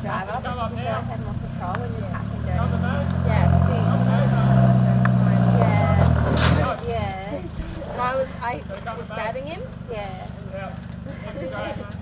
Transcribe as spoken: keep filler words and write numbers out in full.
driver, but I didn't realise I had more control when you're passing down. Yeah, yeah, yeah. And I was, I was grabbing him. Yeah. Yeah.